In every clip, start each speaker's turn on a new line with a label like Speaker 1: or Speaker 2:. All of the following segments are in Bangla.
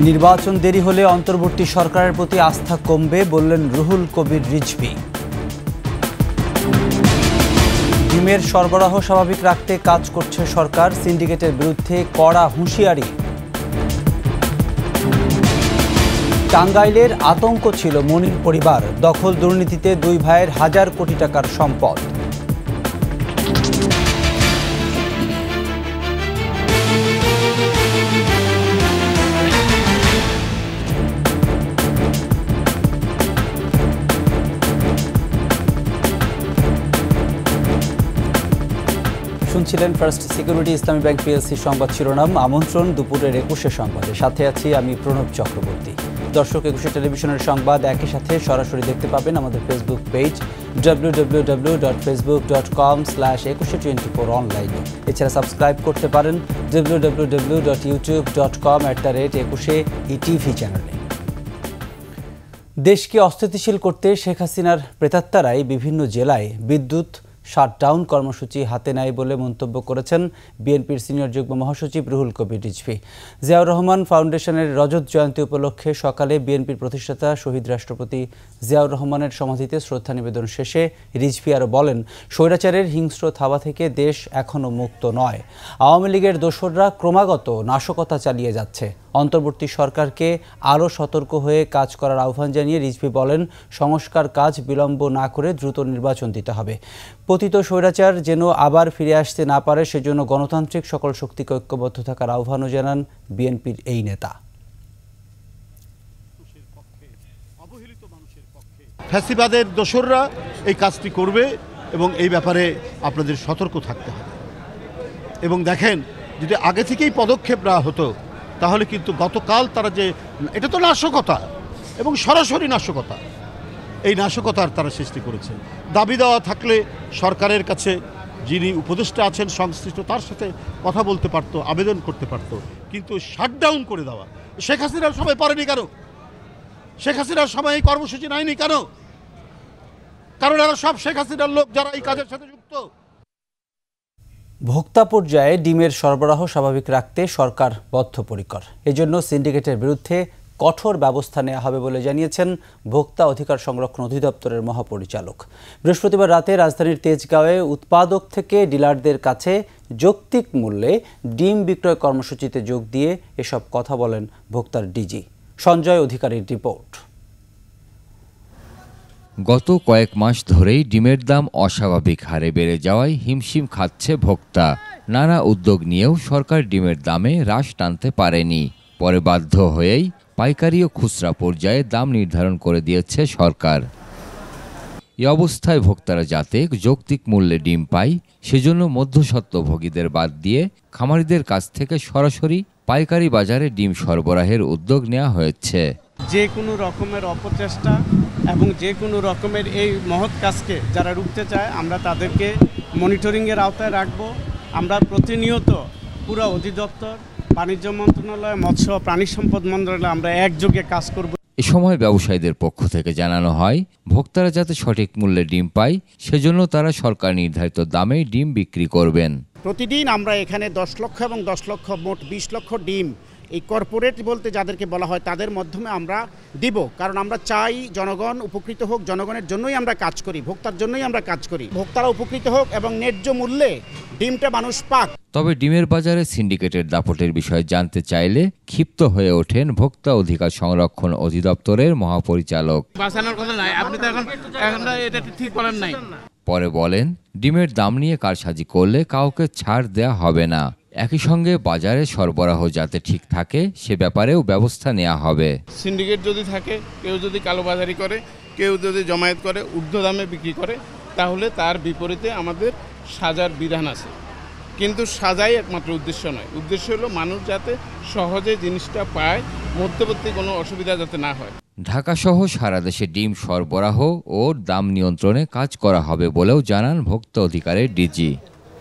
Speaker 1: নির্বাচন দেরি হলে অন্তর্বর্তী সরকারের প্রতি আস্থা কমবে বললেন রুহুল কবির রিজভী। ডিমের সরবরাহ স্বাভাবিক রাখতে কাজ করছে সরকার, সিন্ডিকেটের বিরুদ্ধে কড়া হুঁশিয়ারি। টাঙ্গাইলের আতঙ্ক ছিল মনির পরিবার, দখল দুর্নীতিতে দুই ভাইয়ের হাজার কোটি টাকার সম্পদ। শুনছিলেন first security Islami bank PLC সংবাদ শিরোনাম। আমন্ত্রণ দুপুরের 21 সংবাদে, সাথে আছি আমি প্রণব চক্রবর্তী। দর্শক, 21 টেলিভিশনের সংবাদ একই সাথে সরাসরি দেখতে পাবেন আমাদের ফেসবুক পেজ www.facebook.com/2124 অনলাইনে। এছাড়া সাবস্ক্রাইব করতে পারেন www.youtube.com/21ETV চ্যানেলে। দেশকে অস্থিতিশীল করতে শেখ হাসিনার প্রেতাত্মারাই বিভিন্ন জেলায় বিদ্যুৎ শাটডাউন কর্মসূচি হাতে নেয় বলে মন্তব্য করেছেন বিএনপির সিনিয়র যুগ্ম মহাসচিব রুহুল কবির রিজভী। জিয়াউর রহমান ফাউন্ডেশনের রজত জয়ন্তী উপলক্ষে সকালে বিএনপির প্রতিষ্ঠাতা শহীদ রাষ্ট্রপতি জিয়াউর রহমানের সমাধিতে শ্রদ্ধা নিবেদন শেষে রিজভী আরও বলেন, স্বৈরাচারের হিংস্র থাবা থেকে দেশ এখনও মুক্ত নয়। আওয়ামী লীগের দোসররা ক্রমাগত নাশকতা চালিয়ে যাচ্ছে। অন্তর্বর্তী সরকারকে আরও সতর্ক হয়ে কাজ করার আহ্বান জানিয়ে রিজভী বলেন, সংস্কার কাজ বিলম্ব না করে দ্রুত নির্বাচন দিতে হবে। পতিত স্বৈরাচার যেন আবার ফিরে আসতে না পারে, সেজন্য গণতান্ত্রিক সকল শক্তিকে ঐক্যবদ্ধ থাকার আহ্বানও জানান বিএনপির এই নেতা।
Speaker 2: ফ্যাসিবাদের দোসররা এই কাজটি করবে এবং এই ব্যাপারে আপনাদের সতর্ক থাকতে হবে। এবং দেখেন, যদি আগে থেকেই পদক্ষেপ নেওয়া হতো তাহলে কিন্তু গতকাল তারা যে, এটা তো নাশকতা এবং সরাসরি নাশকতা, এই নাশকতার তারা সৃষ্টি করেছে। দাবি দেওয়া থাকলে সরকারের কাছে যিনি উপদেষ্টা আছেন সংশ্লিষ্ট, তার সাথে কথা বলতে পারতো, আবেদন করতে পারতো। কিন্তু শাটডাউন করে দেওয়া, শেখ হাসিনার সময় পারেনি কেন? শেখ হাসিনার সময় এই কর্মসূচি নেয়নি কেন? কারণ এরা সব শেখ হাসিনার লোক যারা এই কাজের সাথে যুক্ত।
Speaker 1: ভোক্তা পর্যায়ে ডিমের সরবরাহ স্বাভাবিক রাখতে সরকার বদ্ধপরিকর। এজন্য সিন্ডিকেটের বিরুদ্ধে কঠোর ব্যবস্থা নেওয়া হবে বলে জানিয়েছেন ভোক্তা অধিকার সংরক্ষণ অধিদপ্তরের মহাপরিচালক। বৃহস্পতিবার রাতে রাজধানীর তেজগাঁওয়ে উৎপাদক থেকে ডিলারদের কাছে যৌক্তিক মূল্যে ডিম বিক্রয় কর্মসূচিতে যোগ দিয়ে এসব কথা বলেন ভোক্তার ডিজি। সঞ্জয় অধিকারীর রিপোর্ট।
Speaker 3: গত কয়েক মাস ধরেই ডিমের দাম অস্বাভাবিক হারে বেড়ে যাওয়ায় হিমশিম খাচ্ছে ভোক্তা। নানা উদ্যোগ নিয়েও সরকার ডিমের দামে হ্রাস টানতে পারেনি। পরে বাধ্য হয়েই পাইকারি ও খুচরা পর্যায়ে দাম নির্ধারণ করে দিয়েছে সরকার। এ অবস্থায় ভোক্তারা যাতে যৌক্তিক মূল্যে ডিম পায়, সেজন্য মধ্যস্বত্বভোগীদের বাদ দিয়ে খামারিদের কাছ থেকে সরাসরি পাইকারি বাজারে ডিম সরবরাহের উদ্যোগ নেওয়া হয়েছে।
Speaker 4: যে কোনো রকমের অপচেষ্টা এবং যে কোনো রকমের এই মহৎ কাজকে যারা রুখতে চায়, আমরা তাদেরকে মনিটরিংয়ের আওতায় রাখব। আমরা প্রতিনিয়ত পুরো অধিদপ্তর, বাণিজ্য মন্ত্রণালয়, মৎস্য প্রাণী সম্পদ মন্ত্রণালয় আমরা একযোগে কাজ করব।
Speaker 3: এ সময় ব্যবসায়ীদের পক্ষ থেকে জানানো হয়, ভোক্তারা যাতে সঠিক মূল্যে ডিম পায়, সেজন্য তারা সরকার নির্ধারিত দামে ডিম বিক্রি করবেন।
Speaker 5: প্রতিদিন আমরা এখানে 10 লক্ষ এবং 10 লক্ষ মোট 20 লক্ষ ডিম এই কর্পোরেট বলতে যাদেরকে বলা হয় তাদের মাধ্যমে আমরা দিব। কারণ আমরা চাই জনগণ উপকৃত হোক, জনগণের জন্যই আমরা কাজ করি, ভোক্তার জন্যই আমরা কাজ করি। ভোক্তারা উপকৃত হোক এবং ন্যায্য মূল্যে ডিমটা মানুষ পাক।
Speaker 3: তবে ডিমের বাজারে সিন্ডিকেটের দাপটের বিষয়ে জানতে চাইলে ক্ষিপ্ত হয়ে ওঠেন ভোক্তা অধিকার সংরক্ষণ অধিদপ্তরের মহাপরিচালক।
Speaker 6: বাঁচানোর কথা নাই, আপনি তো এখন এটা ঠিক বলেন নাই।
Speaker 3: পরে বলেন, ডিমের দাম নিয়ে কারসাজি করলে কাউকে ছাড় দেয়া হবে না। একই সঙ্গে বাজারে সরবরাহ যাতে ঠিক থাকে সে ব্যাপারেও ব্যবস্থা নেওয়া হবে।
Speaker 6: সিন্ডিকেট যদি থাকে, কেউ যদি কালোবাজারি করে, কেউ যদি জমায়েত করে, ঊর্ধ্ব দামে বিক্রি করে, তাহলে তার বিপরীতে আমাদের সাজার বিধান আছে। কিন্তু সাজাই একমাত্র উদ্দেশ্য নয়, উদ্দেশ্য হলো মানুষ যাতে সহজে জিনিসটা পায়, মধ্যবর্তী কোনো অসুবিধা যাতে না হয়।
Speaker 3: ঢাকাসহ সারা দেশে ডিম সরবরাহ ও দাম নিয়ন্ত্রণে কাজ করা হবে বলেও জানান ভোক্তা অধিকারের ডিজি।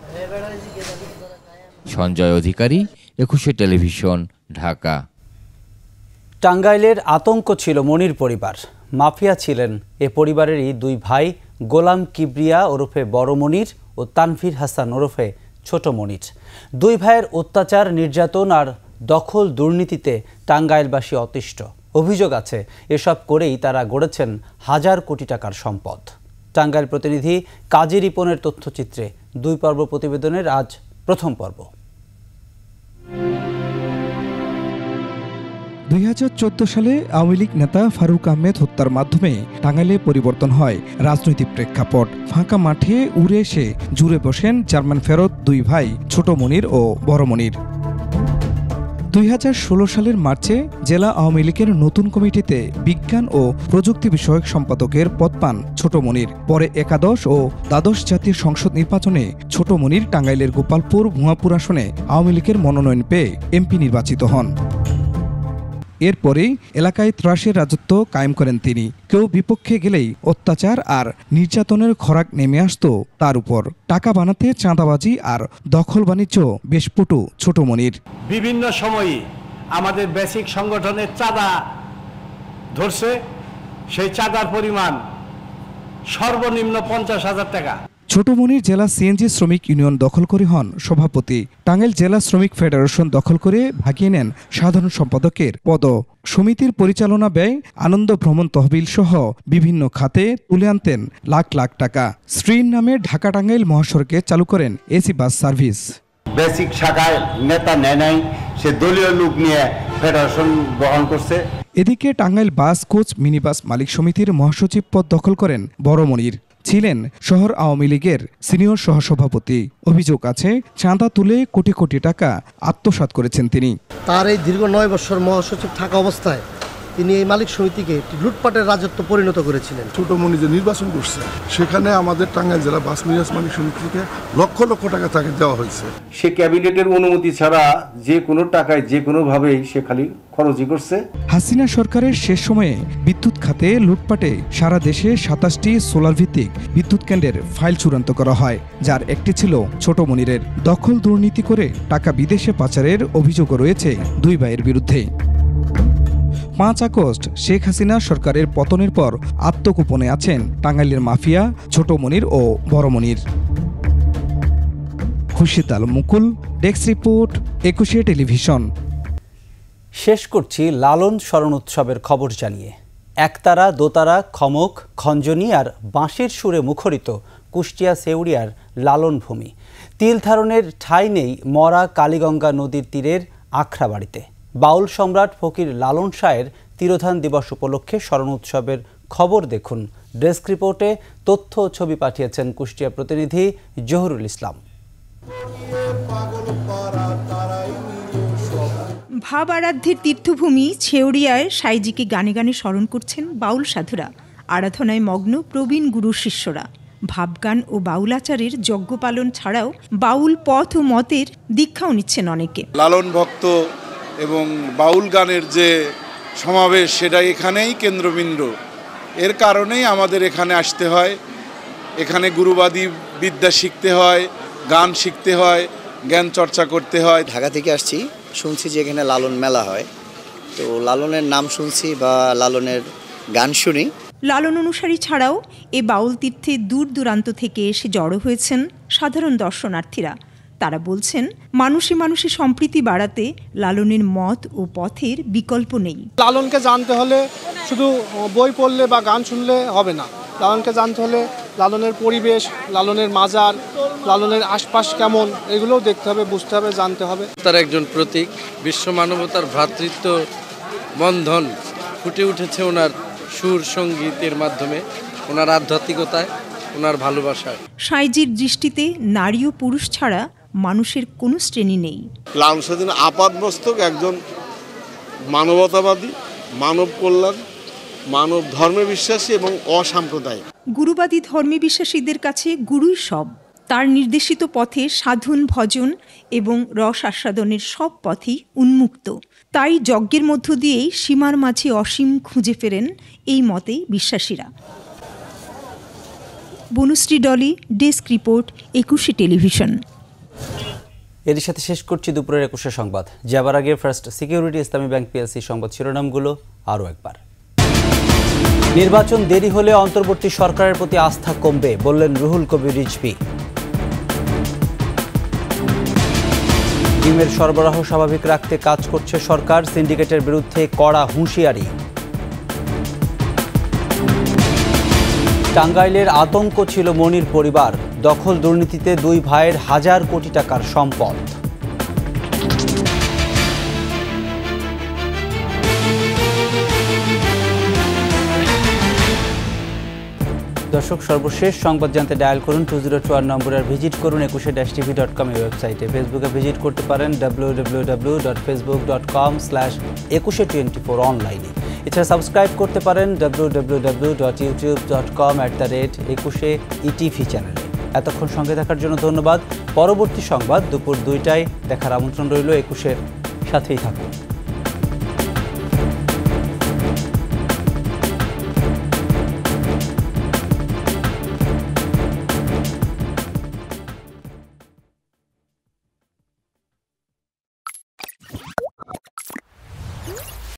Speaker 3: সঞ্জয় অধিকারী, 21 টেলিভিশন, ঢাকা।
Speaker 1: টাঙ্গাইলের আতঙ্ক ছিল মনির পরিবার। মাফিয়া ছিলেন এ পরিবারেরই দুই ভাই, গোলাম কিবরিয়া ওরফে বড় মনির ও তানভীর হাসান ওরফে ছোট মনির। দুই ভাইয়ের অত্যাচার, নির্যাতন আর দখল দুর্নীতিতে টাঙ্গাইলবাসী অতিষ্ঠ। অভিযোগ আছে এসব করেই তারা গড়েছেন হাজার কোটি টাকার সম্পদ। টাঙ্গাইল প্রতিনিধি কাজী রিপনের তথ্যচিত্রে 2 পর্ব প্রতিবেদনের আজ প্রথম পর্ব।
Speaker 7: 2014 সালে আওয়ামী লীগ নেতা ফারুক আহমেদ হত্যার মাধ্যমে টাঙ্গাইলে পরিবর্তন হয় রাজনৈতিক প্রেক্ষাপট। ফাঁকা মাঠে উড়ে এসে জুড়ে বসেন জার্মান ফেরত 2 ভাই ছোট মনির ও বড় মনির। 2016 সালের মার্চে জেলা আওয়ামী লীগের নতুন কমিটিতে বিজ্ঞান ও প্রযুক্তি বিষয়ক সম্পাদকের পদ পান ছোট মনির। পরে একাদশ ও দ্বাদশ জাতীয় সংসদ নির্বাচনে ছোট মনির টাঙ্গাইলের গোপালপুর ভুয়াপুর আসনে আওয়ামী লীগের মনোনয়ন পেয়ে এমপি নির্বাচিত হন। এরপরেই এলাকায় ত্রাসের রাজত্ব কায়েম করেন তিনি। কেউ বিপক্ষে গেলেই অত্যাচার আর নির্যাতনের খরাক নেমে আসত তার উপর। টাকা বানাতে চাঁদাবাজি আর দখল বাণিজ্য বেশ পটু ছোট মনির।
Speaker 8: বিভিন্ন সময়ে আমাদের বেসিক সংগঠনের চাঁদা ধরছে, সেই চাঁদার পরিমাণ সর্বনিম্ন 50,000 টাকা।
Speaker 7: ছোট মনির জেলা সিএনজি শ্রমিক ইউনিয়ন দখল করে হন সভাপতি। টাঙ্গাইল জেলা শ্রমিক ফেডারেশন দখল করে ভাগিয়ে নেন সাধারণ সম্পাদকের পদ। সমিতির পরিচালনা ব্যয়, আনন্দ ভ্রমণ তহবিল সহ বিভিন্ন খাতে তুলে আনতেন লাখ লাখ টাকা। স্ত্রীর নামে ঢাকা টাঙ্গাইল মহাসড়কে চালু করেন এসি বাস সার্ভিস।
Speaker 9: বেসিক শাখায় নেতা নেয় নাই, সে দলীয় লোক নিয়ে ফেডারেশন বহন করছে।
Speaker 7: এদিকে টাঙ্গাইল বাস কোচ মিনিবাস মালিক সমিতির মহাসচিব পদ দখল করেন বড় মনির। ছিলেন শহর আওয়ামী লীগের সিনিয়র সহসভাপতি। অভিযোগ আছে চাঁদা তুলে কোটি কোটি টাকা আত্মসাৎ করেছেন তিনি।
Speaker 10: তার এই দীর্ঘ 9 বছর মহাসচিব থাকা অবস্থায় তিনি এই মালিক সমিতিকে লুটপাটের রাজত্ব পরিণত করেছিলেন।
Speaker 11: ছোট মনি যে নির্বাচন করছে সেখানে আমাদের টাঙ্গাইল জেলা বাস মিরাজ মালিক সমিতিকে লক্ষ লক্ষ টাকা তাকে দেওয়া হয়েছে।
Speaker 9: সে ক্যাবিনেটের অনুমতি ছাড়া যে কোনো টাকায় যে কোনোভাবেই সে খালি খরচই করছে।
Speaker 7: হাসিনা সরকারের শেষ সময়ে বিদ্যুৎ খাতে লুটপাটে সারা দেশে 27টি সোলার ভিত্তিক বিদ্যুৎ কেন্দ্রের ফাইল চূড়ান্ত করা হয়, যার একটি ছিল ছোট মনিরের। দখল দুর্নীতি করে টাকা বিদেশে পাচারের অভিযোগও রয়েছে 2 ভাইয়ের বিরুদ্ধে। 5 আগস্ট শেখ হাসিনা সরকারের পতনের পর আত্মগোপনে আছেন টাঙ্গাইলের মাফিয়া ছোট মনির ও বড় Monir. Khurshid Alam Mukul, desk report, 21 television.
Speaker 1: শেষ করছি লালন স্মরণ উৎসবের খবর জানিয়ে। একতারা, দোতারা, খমক, খঞ্জনি আর বাঁশির সুরে মুখরিত কুষ্টিয়া সেউড়িয়ার লালন ভূমি। তিল ধারণের ঠাঁই নেই মরা কালীগঙ্গা নদীর তীরের আখড়াবাড়িতে। বাউল সম্রাট ফকির লালন শাহের তিরোধান দিবস উপলক্ষে স্মরণ উৎসবের খবর দেখুন। ডেস্ক রিপোর্টে তথ্য ও ছবি পাঠিয়েছেন কুষ্টিয়া প্রতিনিধি জহুরুল ইসলাম।
Speaker 12: ভাব আরাধ্যের তীর্থভূমি ছেউড়িয়ায় সাইজিকে গানে গানে স্মরণ করছেন বাউল সাধুরা। আরাধনায় মগ্ন প্রবীণ গুরুর শিষ্যরা। ভাবগান ও বাউলাচারের যজ্ঞ পালন ছাড়াও বাউল পথ ও মতের দীক্ষাও নিচ্ছেন অনেকে।
Speaker 13: লালন ভক্ত এবং বাউল গানের যে সমাবেশ, সেটা এখানেই কেন্দ্রবিন্দু। এর কারণেই আমাদের এখানে আসতে হয়। এখানে গুরুবাদী বিদ্যা শিখতে হয়, গান শিখতে হয়, জ্ঞান চর্চা করতে হয়।
Speaker 14: ঢাকা থেকে আসছি, শুনছি যে এখানে লালন মেলা হয়, তো লালনের নাম শুনছি বা লালনের গান শুনি।
Speaker 12: লালন অনুসারী ছাড়াও এ বাউল তীর্থে দূর দূরান্ত থেকে এসে জড়ো হয়েছেন সাধারণ দর্শনার্থীরা। তারা বলছেন মানুষে মানুষে সম্প্রীতি বাড়াতে লালনের মত ও পথের বিকল্প নেই।
Speaker 15: লালনকে জানতে হলে শুধু বই পড়লে বা গান শুনলে হবে না। লালনকে জানতে হলে লালনের পরিবেশ, লালনের মাজার, লালনের আশপাশ কেমন, এগুলোও দেখতে হবে, বুঝতে হবে, জানতে হবে।
Speaker 16: তার একজন প্রতীক, বিশ্ব মানবতার ভ্রাতৃত্ব বন্ধন ফুটে উঠেছে ওনার সুর সঙ্গীতের মাধ্যমে, ওনার আধ্যাত্মিকতায়, ওনার ভালোবাসায়।
Speaker 12: সাইজির দৃষ্টিতে নারী ও পুরুষ ছাড়া মানুষের কোনো শ্রেণী নেই।
Speaker 17: লালন সেদিন আপাতমস্তক একজন মানবতাবাদী, মানব কল্যাণ, মানব ধর্মে বিশ্বাসী এবং অসাম্প্রদায়িক।
Speaker 12: গুরুবাদী ধর্মে বিশ্বাসীদের কাছে গুরুই সব। তার নির্দেশিত পথে সাধন, ভজন এবং রস আস্বাদনের সব পথই উন্মুক্ত। তাই যজ্ঞের মধ্য দিয়েই সীমার মাঝে অসীম খুঁজে ফেরেন এই মতেই বিশ্বাসীরা। Banushri Dolly, desk report, 21 television.
Speaker 1: এর সাথে শেষ করছি দুপুরের 21 সংবাদ। যাবার আগে first security Islami bank PLC সংবাদ শিরোনামগুলো আরও একবার। নির্বাচন দেরি হলে অন্তর্বর্তী সরকারের প্রতি আস্থা কমবে বললেন রুহুল কবির রিজভী। ডিমের সরবরাহ স্বাভাবিক রাখতে কাজ করছে সরকার, সিন্ডিকেটের বিরুদ্ধে কড়া হুঁশিয়ারি। টাঙ্গাইলের আতঙ্ক ছিল মনির পরিবার, দখল দুর্নীতিতে দুই ভাইয়ের হাজার কোটি টাকার সম্পদ। দর্শক, সর্বশেষ সংবাদ জানতে ডায়াল করুন 2024 নম্বরে, আর ভিজিট করুন ekushe-tv.com এই ওয়েবসাইটে। ফেসবুকে ভিজিট করতে পারেন www.facebook.com/ekushe24 অনলাইনে। এছাড়া সাবস্ক্রাইব করতে পারেন www.youtube.com/ekushe-etv চ্যানেলে। এতক্ষণ সঙ্গে থাকার জন্য ধন্যবাদ। পরবর্তী সংবাদ দুপুর 2টায় দেখার আমন্ত্রণ রইল। একুশের সাথেই থাকুন।